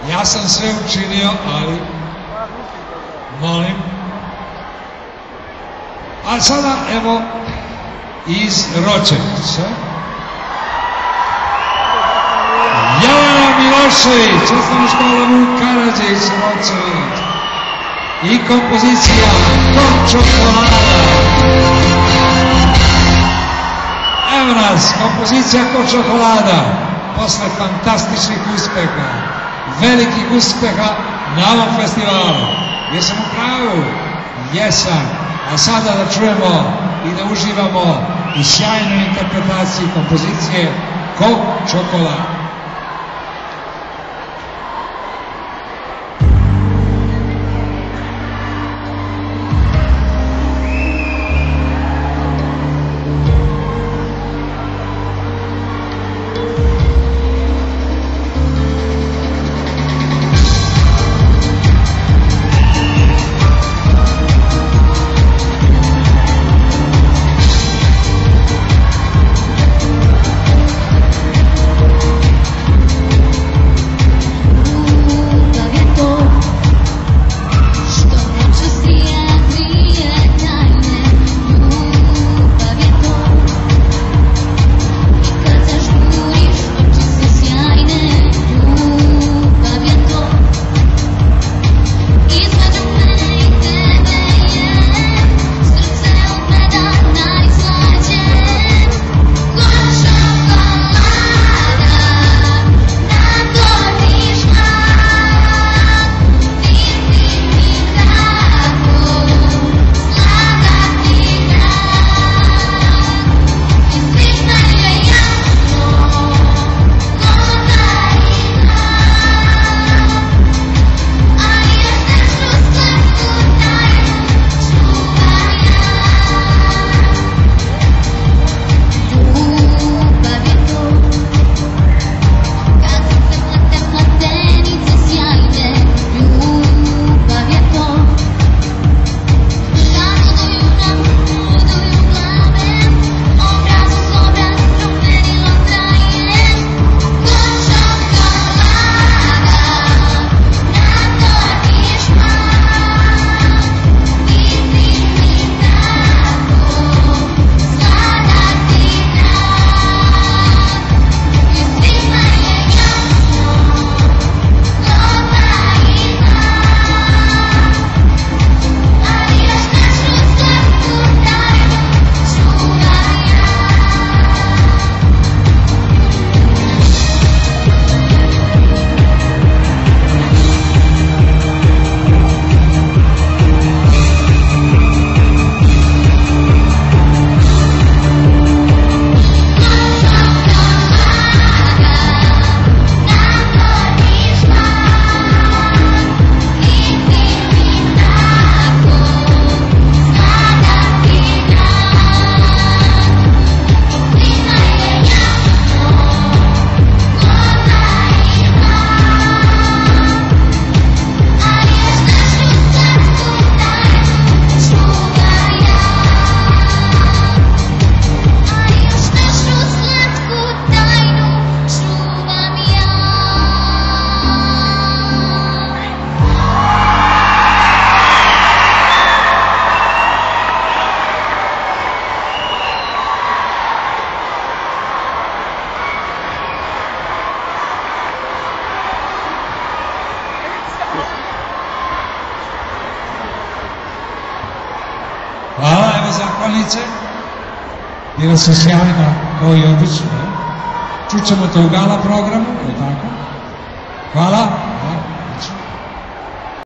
Ja sam sve učinio, ali molim. A sada evo iz Ročevića Jelena Milošević, osnovna škola Vuk Karadžić, Ročević, i kompozicija Ko čokolada. Evo nas, kompozicija Ko čokolada, posle fantastičnih uspeha, velikih uspeha na ovom festivalu. Jesam u pravu? Jesam. A sada da čujemo i da uživamo u sjajnoj interpretaciji kompozicije Ko čokolada. Hvala, evo zahvalnice. Bila se sjajna, kao i obično. Čućemo to u gala programu, je tako? Hvala.